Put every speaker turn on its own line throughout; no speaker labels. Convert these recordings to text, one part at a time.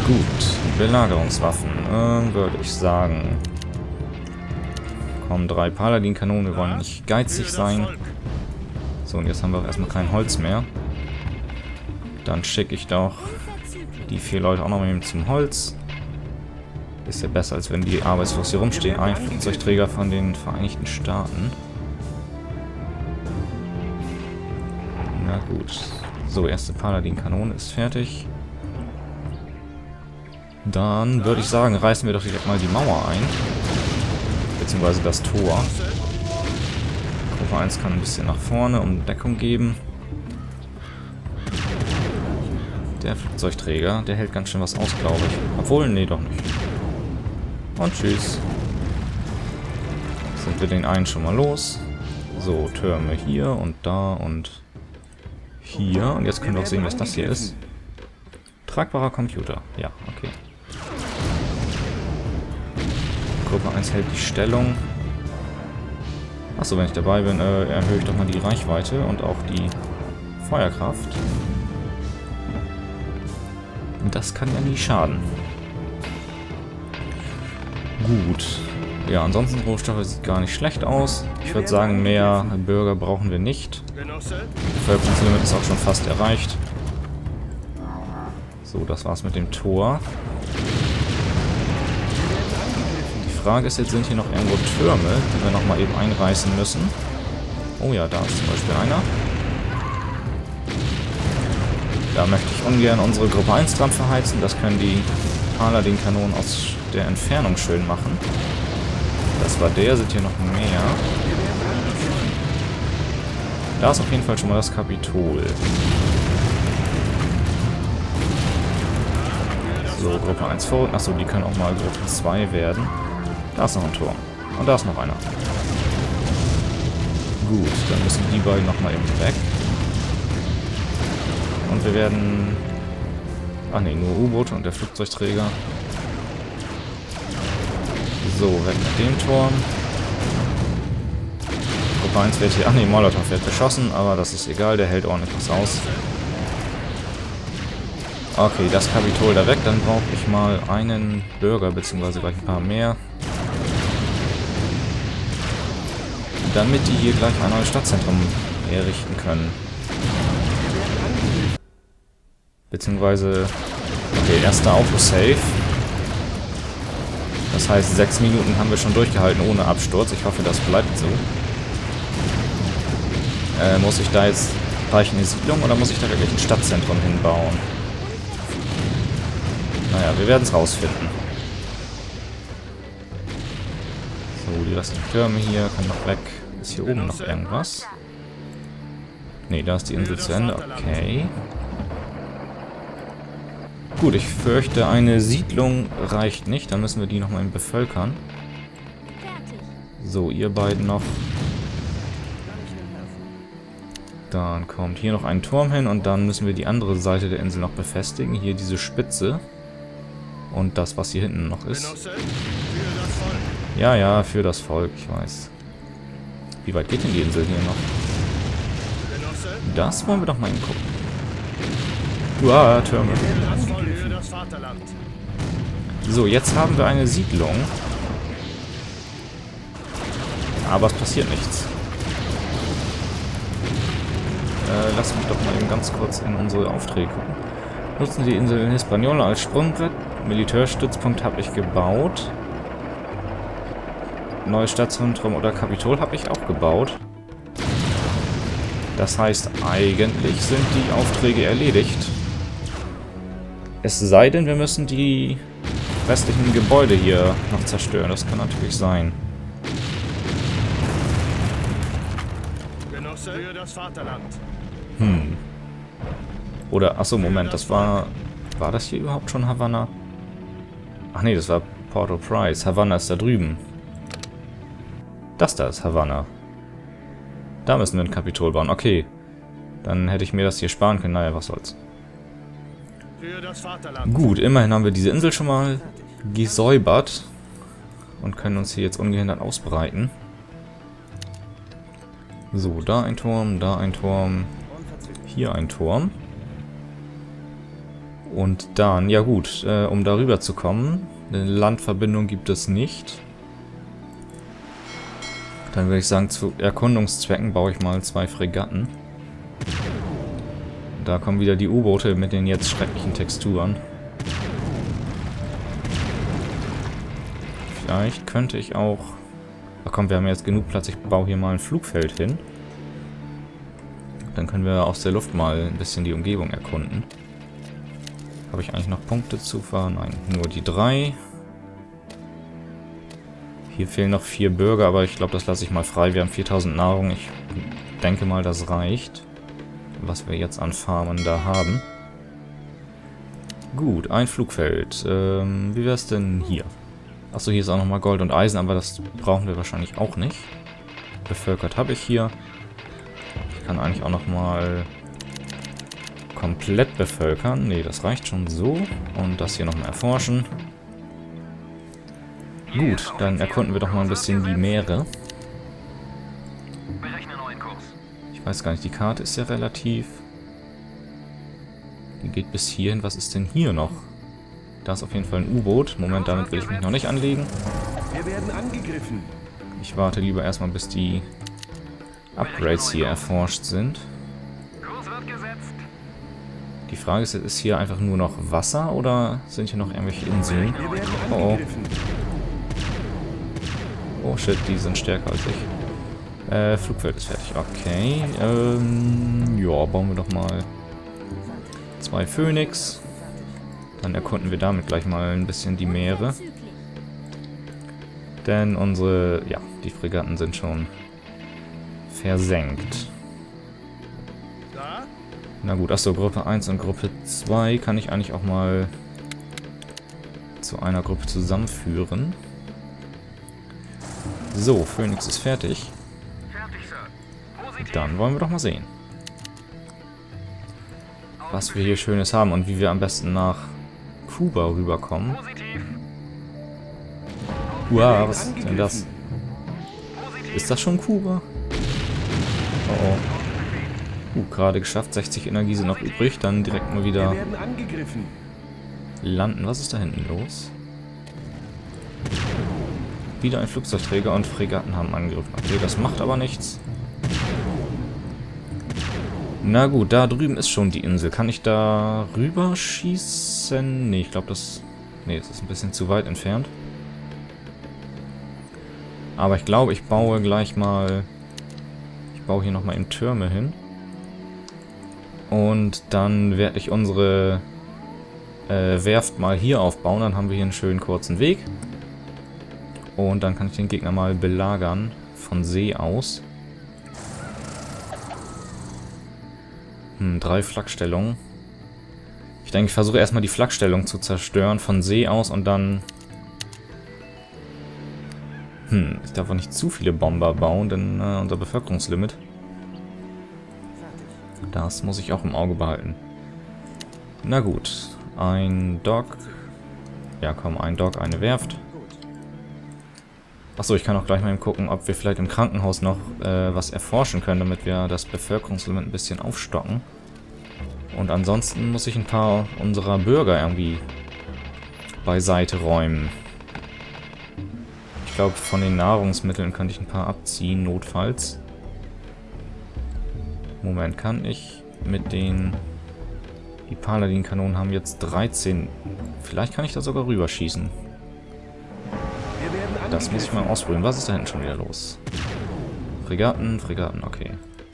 Gut, Belagerungswaffen, würde ich sagen. Kommen 3 Paladin-Kanonen, wir wollen nicht geizig sein. So, und jetzt haben wir auch erstmal kein Holz mehr. Dann schicke ich doch die 4 Leute auch noch mal zum Holz. Ist ja besser, als wenn die arbeitslos hier rumstehen. Ein Flugzeugträger von den Vereinigten Staaten. Na gut. So, erste Paladin-Kanone ist fertig. Dann würde ich sagen, reißen wir doch direkt mal die Mauer ein. Beziehungsweise das Tor. Gruppe 1 kann ein bisschen nach vorne, um Deckung geben. Der Flugzeugträger, der hält ganz schön was aus, glaube ich. Obwohl, nee, doch nicht. Und tschüss. Sind wir den einen schon mal los. So, Türme hier und da und hier. Und jetzt können wir auch sehen, was das hier ist. Tragbarer Computer. Ja, okay. Gruppe 1 hält die Stellung. Achso, wenn ich dabei bin, erhöhe ich doch mal die Reichweite und auch die Feuerkraft. Das kann ja nie schaden. Gut. Ja, ansonsten Rohstoffe sieht gar nicht schlecht aus. Ich würde sagen, mehr Bürger brauchen wir nicht. Bevölkerungslimit ist auch schon fast erreicht. So, das war's mit dem Tor. Die Frage ist jetzt, sind hier noch irgendwo Türme, die wir nochmal eben einreißen müssen? Oh ja, da ist zum Beispiel einer. Da möchte ich ungern unsere Gruppe 1 dran verheizen. Das können die Paladin-Kanonen aus der Entfernung schön machen. Das war der, sind hier noch mehr. Da ist auf jeden Fall schon mal das Kapitol. So, Gruppe 1 vor. Achso, die können auch mal Gruppe 2 werden. Da ist noch ein Turm. Und da ist noch einer. Gut, dann müssen die beiden nochmal eben weg. Und wir werden... Ach ne, nur U-Boote und der Flugzeugträger. So, weg mit dem Turm. Gruppe 1 wird hier... Ach ne, Molotov wird beschossen, aber das ist egal, der hält ordentlich was aus. Okay, das Kapitol da weg, dann brauche ich mal einen Bürger, beziehungsweise gleich ein paar mehr. Damit die hier gleich ein neues Stadtzentrum errichten können. Beziehungsweise, okay, erster Autosave. Das heißt, 6 Minuten haben wir schon durchgehalten ohne Absturz. Ich hoffe, das bleibt so. Muss ich da jetzt... Reicht eine Siedlung oder muss ich da wirklich ein Stadtzentrum hinbauen? Naja, wir werden es rausfinden. So, die restlichen Türme hier können noch weg. Ist hier oben noch irgendwas? Ne, da ist die Insel zu Ende. Okay. Gut, ich fürchte, eine Siedlung reicht nicht. Dann müssen wir die nochmal bevölkern. So, ihr beiden noch. Dann kommt hier noch ein Turm hin und dann müssen wir die andere Seite der Insel noch befestigen. Hier diese Spitze. Und das, was hier hinten noch ist. Ja, ja, für das Volk, ich weiß. Wie weit geht denn die Insel hier noch? Das wollen wir doch mal hingucken. Uah, Türme. So, jetzt haben wir eine Siedlung. Aber es passiert nichts. Lass mich doch mal eben ganz kurz in unsere Aufträge gucken. Nutzen die Insel in Hispaniola als Sprungbrett. Militärstützpunkt habe ich gebaut. Neues Stadtzentrum oder Kapitol habe ich auch gebaut. Das heißt, eigentlich sind die Aufträge erledigt. Es sei denn, wir müssen die restlichen Gebäude hier noch zerstören. Das kann natürlich sein. Oder, achso, Moment, das war... War das hier überhaupt schon Havanna? Ach nee, das war Port-au-Prince. Havanna ist da drüben. Das da ist Havanna. Da müssen wir ein Kapitol bauen. Okay. Dann hätte ich mir das hier sparen können. Naja, was soll's. Gut, immerhin haben wir diese Insel schon mal gesäubert. Und können uns hier jetzt ungehindert ausbreiten. So, da ein Turm, hier ein Turm. Und dann, ja gut, um darüber zu kommen, eine Landverbindung gibt es nicht. Dann würde ich sagen, zu Erkundungszwecken baue ich mal 2 Fregatten. Da kommen wieder die U-Boote mit den jetzt schrecklichen Texturen. Vielleicht könnte ich auch... Ach komm, wir haben jetzt genug Platz. Ich baue hier mal ein Flugfeld hin. Dann können wir aus der Luft mal ein bisschen die Umgebung erkunden. Habe ich eigentlich noch Punkte zu fahren? Nein, nur die 3. Hier fehlen noch 4 Bürger, aber ich glaube, das lasse ich mal frei. Wir haben 4000 Nahrung. Ich denke mal, das reicht, was wir jetzt an Farmen da haben. Gut, ein Flugfeld. Wie wäre es denn hier? Achso, hier ist auch nochmal Gold und Eisen, aber das brauchen wir wahrscheinlich auch nicht. Bevölkert habe ich hier. Ich kann eigentlich auch nochmal komplett bevölkern. Ne, das reicht schon so. Und das hier nochmal erforschen. Gut, dann erkunden wir doch mal ein bisschen die Meere. Ich weiß gar nicht, die Karte ist ja relativ... Die geht bis hierhin. Was ist denn hier noch? Da ist auf jeden Fall ein U-Boot. Moment, damit will ich mich noch nicht anlegen.
Wir werden angegriffen.
Ich warte lieber erstmal, bis die Upgrades hier erforscht sind. Die Frage ist, ist hier einfach nur noch Wasser oder sind hier noch irgendwelche Inseln? Oh, oh. Oh shit, die sind stärker als ich. Flugfeld ist fertig. Okay. Ja, bauen wir doch mal 2 Phoenix. Dann erkunden wir damit gleich mal ein bisschen die Meere. Denn unsere, ja, die Fregatten sind schon versenkt. Na gut, achso, Gruppe 1 und Gruppe 2 kann ich eigentlich auch mal zu einer Gruppe zusammenführen. So, Phoenix ist fertig. Dann wollen wir doch mal sehen, was wir hier Schönes haben und wie wir am besten nach Kuba rüberkommen. Wow, was ist denn das? Ist das schon Kuba? Oh oh. Gerade geschafft. 60 Energie sind noch übrig. Dann direkt mal wieder landen. Was ist da hinten los? Wieder ein Flugzeugträger und Fregatten haben angegriffen. Okay, das macht aber nichts. Na gut, da drüben ist schon die Insel. Kann ich da rüber schießen? Nee, ich glaube das... Nee, das ist ein bisschen zu weit entfernt. Aber ich glaube, ich baue gleich mal... Ich baue hier nochmal eben Türme hin. Und dann werde ich unsere Werft mal hier aufbauen. Dann haben wir hier einen schönen kurzen Weg. Und dann kann ich den Gegner mal belagern von See aus. 3 Flakstellungen. Ich denke, ich versuche erstmal die Flakstellung zu zerstören von See aus und dann... ich darf auch nicht zu viele Bomber bauen, denn unser Bevölkerungslimit... Das muss ich auch im Auge behalten. Na gut. Ein Dock. Ja komm, ein Dock, eine Werft. Achso, ich kann auch gleich mal eben gucken, ob wir vielleicht im Krankenhaus noch was erforschen können, damit wir das Bevölkerungslimit ein bisschen aufstocken. Und ansonsten muss ich ein paar unserer Bürger irgendwie beiseite räumen. Ich glaube, von den Nahrungsmitteln könnte ich ein paar abziehen, notfalls. Moment, kann ich mit den... Die Paladin-Kanonen haben jetzt 13. Vielleicht kann ich da sogar rüberschießen. Das muss ich mal ausprobieren. Was ist da hinten schon wieder los? Fregatten, Fregatten, okay.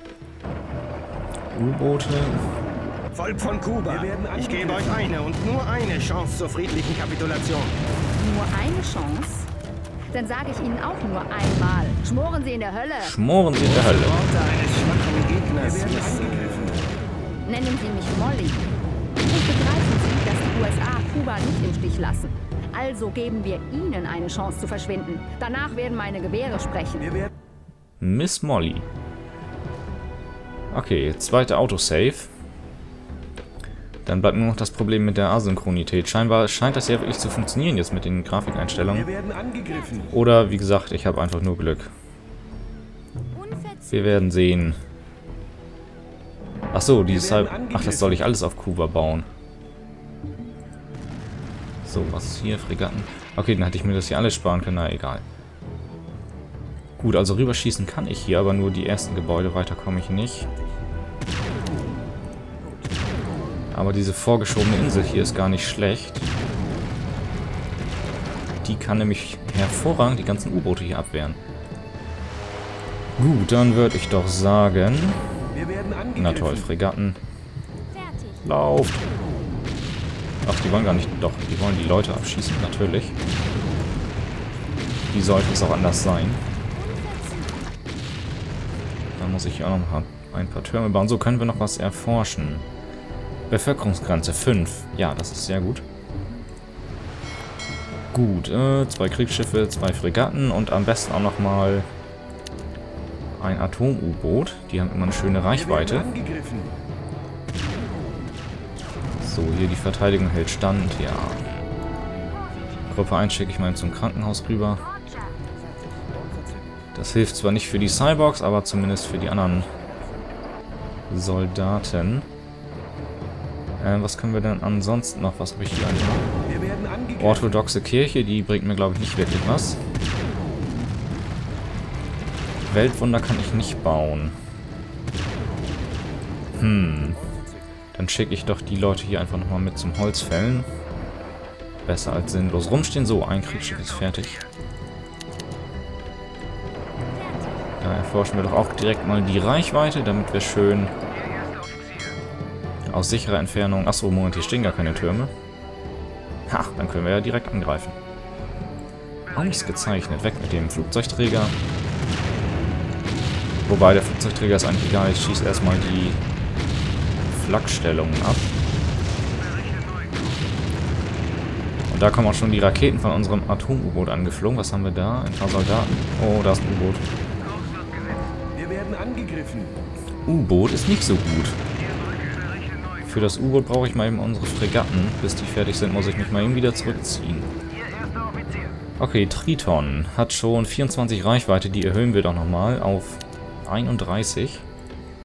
U-Boote.
Volk von Kuba, ich gebe euch eine und nur eine Chance zur friedlichen Kapitulation.
Nur eine Chance? Dann sage ich Ihnen auch nur einmal. Schmoren Sie in der Hölle.
Schmoren Sie in der Hölle.
Worte eines schwachen Gegners angegriffen.
Nennen Sie mich Molly. Und begreifen Sie, dass die USA Kuba nicht im Stich lassen. Also geben wir Ihnen eine Chance zu verschwinden. Danach werden meine Gewehre sprechen.
Miss Molly. Okay, zweite Autosave. Dann bleibt nur noch das Problem mit der Asynchronität. Scheinbar scheint das ja wirklich zu funktionieren jetzt mit den Grafikeinstellungen.
Wir werden angegriffen.
Oder, wie gesagt, ich habe einfach nur Glück. Wir werden sehen. Achso, dieses halb... Ach, das soll ich alles auf Kuba bauen. So, was ist hier? Fregatten. Okay, dann hätte ich mir das hier alles sparen können. Na, egal. Gut, also rüberschießen kann ich hier, aber nur die ersten Gebäude. Weiter komme ich nicht. Aber diese vorgeschobene Insel hier ist gar nicht schlecht. Die kann nämlich hervorragend die ganzen U-Boote hier abwehren. Gut, dann würde ich doch sagen... Na toll, Fregatten. Lauft! Ach, die wollen gar nicht... Doch, die wollen die Leute abschießen, natürlich. Wie sollte es auch anders sein? Dann muss ich hier auch noch ein paar Türme bauen. So, können wir noch was erforschen. Bevölkerungsgrenze 5. Ja, das ist sehr gut. Gut, 2 Kriegsschiffe, 2 Fregatten und am besten auch nochmal ein Atom-U-Boot. Die haben immer eine schöne Reichweite. So, hier die Verteidigung hält stand, ja. Gruppe 1 schicke ich mal zum Krankenhaus rüber. Das hilft zwar nicht für die Cyborgs, aber zumindest für die anderen Soldaten. Was können wir denn ansonsten noch? Was habe ich hier eigentlich? Orthodoxe Kirche, die bringt mir, glaube ich, nicht wirklich was. Weltwunder kann ich nicht bauen. Dann schicke ich doch die Leute hier einfach nochmal mit zum Holzfällen. Besser als sinnlos rumstehen. So, ein Kriegsschiff ist fertig. Da erforschen wir doch auch direkt mal die Reichweite, damit wir schön aus sicherer Entfernung... Achso, Moment, hier stehen gar keine Türme. Ha, dann können wir ja direkt angreifen. Ausgezeichnet. Weg mit dem Flugzeugträger. Wobei, der Flugzeugträger ist eigentlich egal. Ich schieße erstmal die Flakstellungen ab. Und da kommen auch schon die Raketen von unserem Atom-U-Boot angeflogen. Was haben wir da? Ein paar Soldaten. Oh, da ist ein U-Boot.
Wir werden angegriffen.
U-Boot ist nicht so gut. Für das U-Boot brauche ich mal eben unsere Fregatten. Bis die fertig sind, muss ich mich mal eben wieder zurückziehen. Okay, Triton hat schon 24 Reichweite. Die erhöhen wir doch nochmal auf 31.